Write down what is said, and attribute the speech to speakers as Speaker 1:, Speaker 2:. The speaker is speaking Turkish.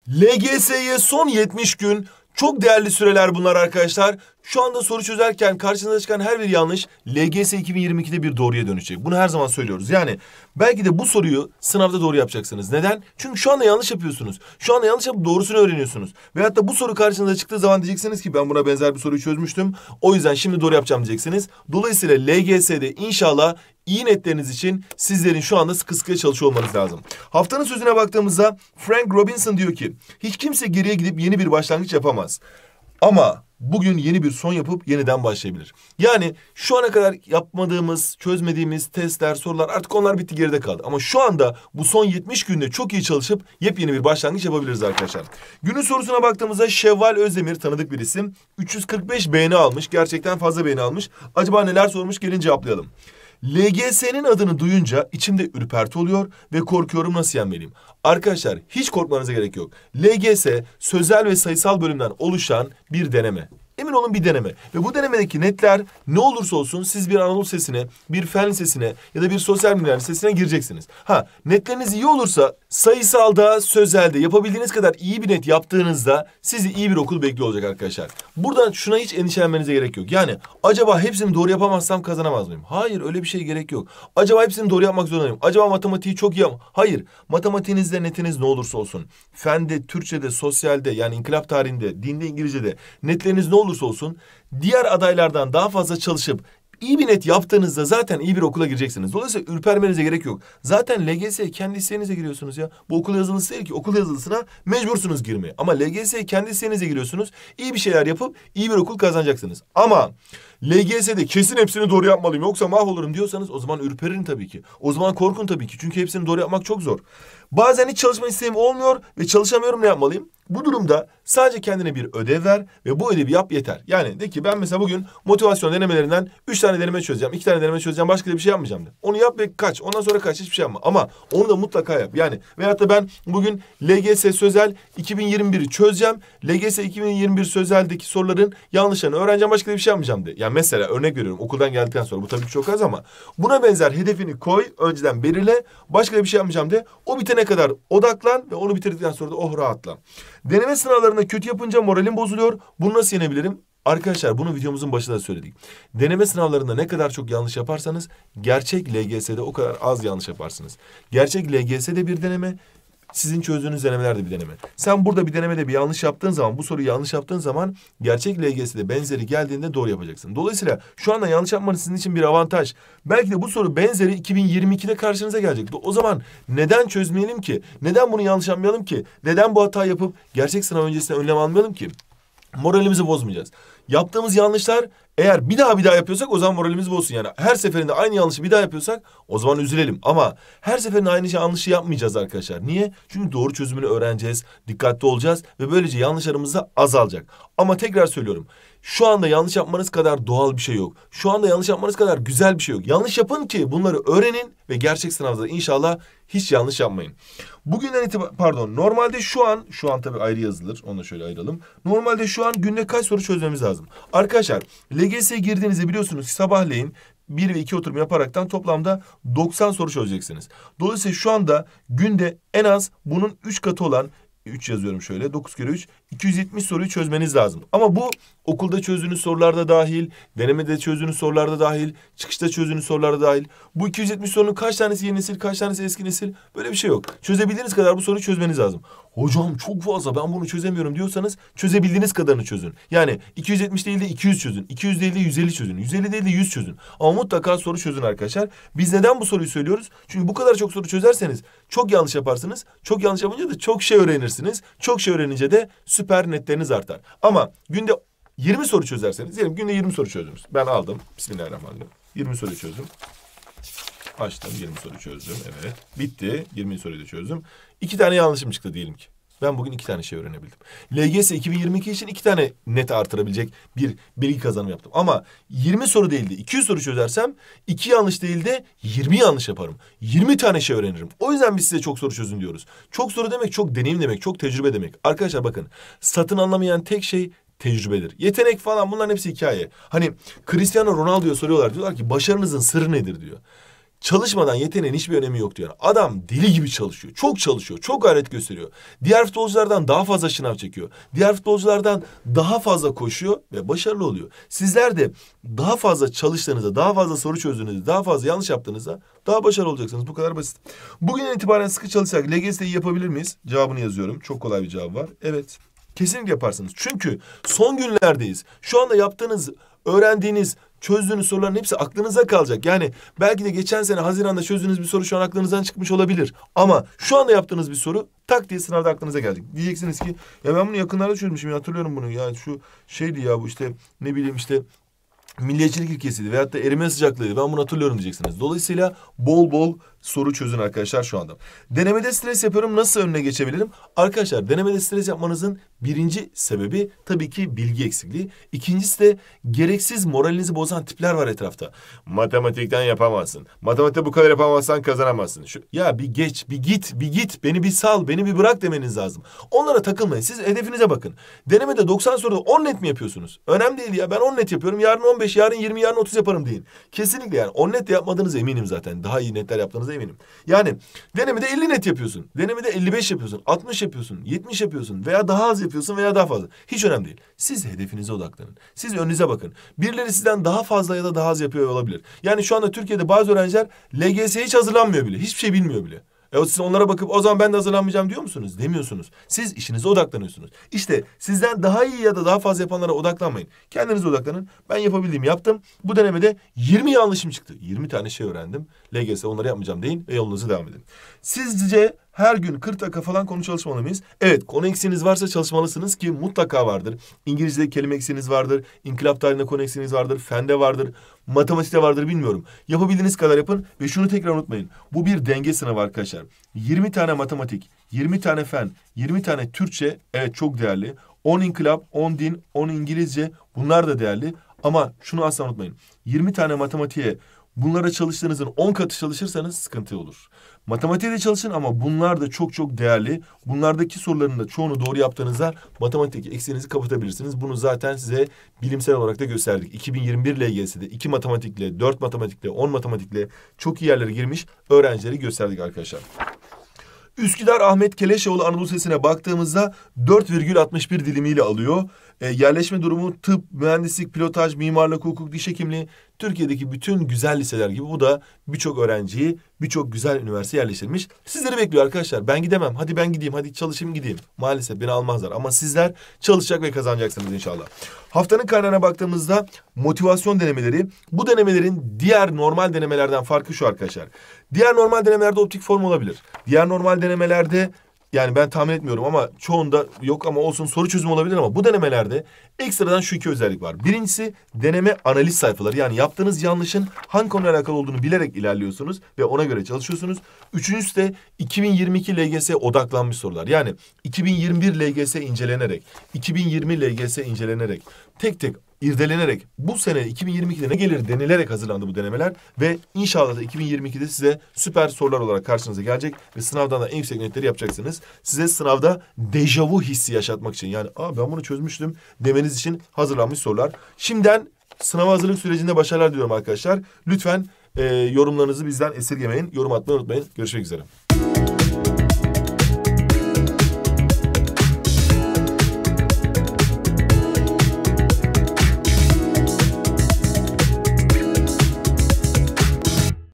Speaker 1: LGS'ye son 70 gün. Çok değerli süreler bunlar arkadaşlar. Şu anda soru çözerken karşınıza çıkan her bir yanlış LGS 2022'de bir doğruya dönüşecek. Bunu her zaman söylüyoruz. Yani belki de bu soruyu sınavda doğru yapacaksınız. Neden? Çünkü şu anda yanlış yapıyorsunuz. Şu anda yanlış yapıp doğrusunu öğreniyorsunuz. Veyahut da bu soru karşınıza çıktığı zaman diyeceksiniz ki ben buna benzer bir soruyu çözmüştüm. O yüzden şimdi doğru yapacağım diyeceksiniz. Dolayısıyla LGS'de inşallah iyi netleriniz için sizlerin şu anda sıkı sıkıya çalışıyor olmanız lazım. Haftanın sözüne baktığımızda Frank Robinson diyor ki hiç kimse geriye gidip yeni bir başlangıç yapamaz. Ama bugün yeni bir son yapıp yeniden başlayabilir. Yani şu ana kadar yapmadığımız, çözmediğimiz testler, sorular artık onlar bitti, geride kaldı. Ama şu anda bu son 70 günde çok iyi çalışıp yepyeni bir başlangıç yapabiliriz arkadaşlar. Günün sorusuna baktığımızda Şevval Özdemir, tanıdık bir isim. 345 beğeni almış. Gerçekten fazla beğeni almış. Acaba neler sormuş, gelin cevaplayalım. LGS'nin adını duyunca içimde ürperti oluyor ve korkuyorum, nasıl yenmeliyim? Arkadaşlar hiç korkmanıza gerek yok. LGS sözel ve sayısal bölümden oluşan bir deneme. Emin olun bir deneme. Ve bu denemedeki netler ne olursa olsun siz bir Anadolu Lisesi'ne, bir Fen Lisesi'ne ya da bir Sosyal Bilimler Lisesi'ne gireceksiniz. Netleriniz iyi olursa sayısalda, sözelde yapabildiğiniz kadar iyi bir net yaptığınızda sizi iyi bir okul bekliyor olacak arkadaşlar. Buradan şuna hiç endişelenmenize gerek yok. Yani acaba hepsini doğru yapamazsam kazanamaz mıyım? Hayır, öyle bir şey gerek yok. Acaba hepsini doğru yapmak zorundayım. Acaba matematiği çok iyi ama... Hayır. Matematiğinizde netiniz ne olursa olsun. Fende, Türkçe'de, sosyalde yani inkılap tarihinde, dinde, İngilizce'de netleriniz ne olursa olsun diğer adaylardan daha fazla çalışıp iyi bir net yaptığınızda zaten iyi bir okula gireceksiniz. Dolayısıyla ürpermenize gerek yok. Zaten LGS'ye kendi isteğinize giriyorsunuz ya. Bu okul yazılısı değil ki. Okul yazılısına mecbursunuz girmeye. Ama LGS'ye kendi isteğinize giriyorsunuz. İyi bir şeyler yapıp iyi bir okul kazanacaksınız. Ama LGS'de kesin hepsini doğru yapmalıyım yoksa mahvolurum diyorsanız o zaman ürperin tabii ki. O zaman korkun tabii ki. Çünkü hepsini doğru yapmak çok zor. Bazen hiç çalışma isteğim olmuyor ve çalışamıyorum, ne yapmalıyım? Bu durumda sadece kendine bir ödev ver ve bu ödevi yap, yeter. Yani de ki ben mesela bugün motivasyon denemelerinden 3 tane deneme çözeceğim, 2 tane deneme çözeceğim, başka da bir şey yapmayacağım de. Onu yap ve kaç. Ondan sonra kaç, hiçbir şey yapma. Ama onu da mutlaka yap. Yani veyahut da ben bugün LGS Sözel 2021'i çözeceğim. LGS 2021 Sözel'deki soruların yanlışlarını öğreneceğim, başka da bir şey yapmayacağım de. Yani mesela örnek veriyorum, okuldan geldikten sonra, bu tabii ki çok az ama buna benzer hedefini koy, önceden belirle, başka da bir şey yapmayacağım de. O bitene kadar odaklan ve onu bitirdikten sonra da oh rahatla. Deneme sınavlarında kötü yapınca moralim bozuluyor. Bunu nasıl yenebilirim? Arkadaşlar bunu videomuzun başında söyledik. Deneme sınavlarında ne kadar çok yanlış yaparsanız gerçek LGS'de o kadar az yanlış yaparsınız. Gerçek LGS'de bir deneme, sizin çözdüğünüz denemeler de bir deneme. Sen burada bir denemede bir yanlış yaptığın zaman, bu soruyu yanlış yaptığın zaman gerçek LGS'de benzeri geldiğinde doğru yapacaksın. Dolayısıyla şu anda yanlış yapmanız sizin için bir avantaj. Belki de bu soru benzeri 2022'de karşınıza gelecek. O zaman neden çözmeyelim ki? Neden bunu yanlış yapmayalım ki? Neden bu hata yapıp gerçek sınav öncesinde önlem almayalım ki? Moralimizi bozmayacağız. Yaptığımız yanlışlar eğer bir daha yapıyorsak o zaman moralimiz bozsun. Yani her seferinde aynı yanlışı bir daha yapıyorsak o zaman üzülelim. Ama her seferinde aynı yanlışı yapmayacağız arkadaşlar. Niye? Çünkü doğru çözümünü öğreneceğiz, dikkatli olacağız ve böylece yanlışlarımız da azalacak. Ama tekrar söylüyorum. Şu anda yanlış yapmanız kadar doğal bir şey yok. Şu anda yanlış yapmanız kadar güzel bir şey yok. Yanlış yapın ki bunları öğrenin ve gerçek sınavda inşallah hiç yanlış yapmayın. Bugünden itibaren normalde şu an tabii ayrı yazılır. Onu da şöyle ayıralım. Normalde şu an günde kaç soru çözmemiz lazım? Arkadaşlar LGS'ye girdiğinizde biliyorsunuz ki sabahleyin 1 ve 2 oturum yaparaktan toplamda 90 soru çözeceksiniz. Dolayısıyla şu anda günde en az bunun 3 katı olan 3 yazıyorum şöyle. 9 kere 3. 270 soruyu çözmeniz lazım. Ama bu okulda çözdüğünüz sorularda dahil, denemede çözdüğünüz sorularda dahil, çıkışta çözdüğünüz sorularda dahil. Bu 270 sorunun kaç tanesi yeni nesil, kaç tanesi eski nesil? Böyle bir şey yok. Çözebildiğiniz kadar bu soruyu çözmeniz lazım. Hocam çok fazla, ben bunu çözemiyorum diyorsanız çözebildiğiniz kadarını çözün. Yani 270 değil de 200 çözün. 200 değil de 150 çözün. 150 değil de 100 çözün. Ama mutlaka soru çözün arkadaşlar. Biz neden bu soruyu söylüyoruz? Çünkü bu kadar çok soru çözerseniz çok yanlış yaparsınız. Çok yanlış yapınca da çok şey öğrenirsiniz. Çok şey öğrenince de süper netleriniz artar. Ama günde 20 soru çözerseniz, diyelim günde 20 soru çözdünüz. Ben aldım. Bismillahirrahmanirrahim. 20 soru çözdüm. Açtım, 20 soru çözdüm. Evet. Bitti. 20 soruyu da çözdüm. 2 tane yanlışım çıktı diyelim ki. Ben bugün 2 tane şey öğrenebildim. LGS 2022 için 2 tane net artırabilecek bir bilgi kazanımı yaptım. Ama 20 soru değil de 200 soru çözersem 2 yanlış değil de 20 yanlış yaparım. 20 tane şey öğrenirim. O yüzden biz size çok soru çözün diyoruz. Çok soru demek çok deneyim demek, çok tecrübe demek. Arkadaşlar bakın, satın anlamayan tek şey tecrübedir. Yetenek falan, bunların hepsi hikaye. Hani Cristiano Ronaldo'ya soruyorlar, diyorlar ki başarınızın sırrı nedir diyor. çalışmadan yeteneğin hiçbir önemi yok diyor. Adam deli gibi çalışıyor. Çok çalışıyor. Çok gayret gösteriyor. Diğer futbolculardan daha fazla şınav çekiyor. Diğer futbolculardan daha fazla koşuyor ve başarılı oluyor. Sizler de daha fazla çalıştığınızda, daha fazla soru çözdüğünüzde, daha fazla yanlış yaptığınızda daha başarılı olacaksınız. Bu kadar basit. Bugünden itibaren sıkı çalışarak LGS'yi yapabilir miyiz? Cevabını yazıyorum. Çok kolay bir cevap var. Evet. Kesinlikle yaparsınız. Çünkü son günlerdeyiz. Şu anda yaptığınız, öğrendiğiniz, çözdüğünüz soruların hepsi aklınıza kalacak. Yani belki de geçen sene Haziran'da çözdüğünüz bir soru şu an aklınızdan çıkmış olabilir. Ama şu anda yaptığınız bir soru tak diye sınavda aklınıza gelecek. Diyeceksiniz ki ya ben bunu yakınlarda çözmüşüm, hatırlıyorum bunu. Ya şu şeydi ya, bu işte ne bileyim işte milliyetçilik ilkesiydi veyahut da erime sıcaklığıydı. Ben bunu hatırlıyorum diyeceksiniz. Dolayısıyla bol bol soru çözün arkadaşlar şu anda. Denemede stres yapıyorum. Nasıl önüne geçebilirim? Arkadaşlar denemede stres yapmanızın birinci sebebi tabii ki bilgi eksikliği. İkincisi de gereksiz moralinizi bozan tipler var etrafta. Matematikten yapamazsın. Matematikte bu kadar yapamazsan kazanamazsın. Ya bir geç, bir git, beni bir sal, beni bir bırak demeniz lazım. Onlara takılmayın. Siz hedefinize bakın. Denemede 90 soruda 10 net mi yapıyorsunuz? Önemli değil ya. Ben 10 net yapıyorum. Yarın 15, yarın 20, yarın 30 yaparım deyin. Kesinlikle yani. 10 net de yapmadığınıza eminim zaten. Daha iyi netler yaptığınıza eminim. Yani denemede 50 net yapıyorsun. Denemede 55 yapıyorsun. 60 yapıyorsun. 70 yapıyorsun. Veya daha az yapıyorsun veya daha fazla. Hiç önemli değil. Siz hedefinize odaklanın. Siz önünüze bakın. Birileri sizden daha fazla ya da daha az yapıyor olabilir. Yani şu anda Türkiye'de bazı öğrenciler LGS'ye hiç hazırlanmıyor bile. Hiçbir şey bilmiyor bile. Siz onlara bakıp o zaman ben de hazırlanmayacağım diyor musunuz? Demiyorsunuz. Siz işinize odaklanıyorsunuz. İşte sizden daha iyi ya da daha fazla yapanlara odaklanmayın. Kendinize odaklanın. Ben yapabildiğimi yaptım. Bu denemede 20 yanlışım çıktı. 20 tane şey öğrendim. LGS onları yapmayacağım deyin ve yolunuza devam edin. Sizce her gün 40 dakika falan konu çalışmalı mıyız? Evet, konu eksiğiniz varsa çalışmalısınız ki mutlaka vardır. İngilizce'de kelime eksiğiniz vardır. İnkılap tarihinde konu eksiğiniz vardır. Fende vardır. Matematikte vardır, bilmiyorum. Yapabildiğiniz kadar yapın ve şunu tekrar unutmayın. Bu bir denge sınavı arkadaşlar. 20 tane matematik, 20 tane fen, 20 tane Türkçe, evet çok değerli. 10 inkılap, 10 din, 10 İngilizce, bunlar da değerli. Ama şunu asla unutmayın. 20 tane matematiğe bunlara çalıştığınızın 10 katı çalışırsanız sıkıntı olur. Matematiğe de çalışın ama bunlar da çok çok değerli. Bunlardaki soruların da çoğunu doğru yaptığınızda matematik eksiğinizi kapatabilirsiniz. Bunu zaten size bilimsel olarak da gösterdik. 2021 LGS'de 2 matematikle, 4 matematikle, 10 matematikle çok iyi yerlere girmiş öğrencileri gösterdik arkadaşlar. Üsküdar Ahmet Keleşoğlu Anadolu Lisesi'ne baktığımızda 4,61 dilimiyle alıyor. Yerleşme durumu tıp, mühendislik, pilotaj, mimarlık, hukuk, diş hekimliği, Türkiye'deki bütün güzel liseler gibi bu da birçok öğrenciyi birçok güzel üniversite yerleştirmiş. Sizleri bekliyor arkadaşlar. Ben gidemem. Hadi ben gideyim. Hadi çalışayım gideyim. Maalesef beni almazlar. Ama sizler çalışacak ve kazanacaksınız inşallah. Haftanın kaynağına baktığımızda motivasyon denemeleri. Bu denemelerin diğer normal denemelerden farkı şu arkadaşlar. Diğer normal denemelerde optik form olabilir. Diğer normal denemelerde yani ben tahmin etmiyorum ama çoğunda yok ama olsun soru çözümü olabilir ama bu denemelerde ekstradan şu iki özellik var. Birincisi deneme analiz sayfaları. Yani yaptığınız yanlışın hangi konuyla alakalı olduğunu bilerek ilerliyorsunuz ve ona göre çalışıyorsunuz. Üçüncüsü de 2022 LGS odaklanmış sorular. Yani 2021 LGS incelenerek, 2020 LGS incelenerek, tek tek irdelenerek bu sene 2022'de ne gelir denilerek hazırlandı bu denemeler ve inşallah da 2022'de size süper sorular olarak karşınıza gelecek ve sınavdan da en yüksek netleri yapacaksınız. Size sınavda dejavu hissi yaşatmak için yani ben bunu çözmüştüm demeniz için hazırlanmış sorular. Şimdiden sınava hazırlık sürecinde başarılar diliyorum arkadaşlar. Lütfen yorumlarınızı bizden esirgemeyin. Yorum atmayı unutmayın. Görüşmek üzere.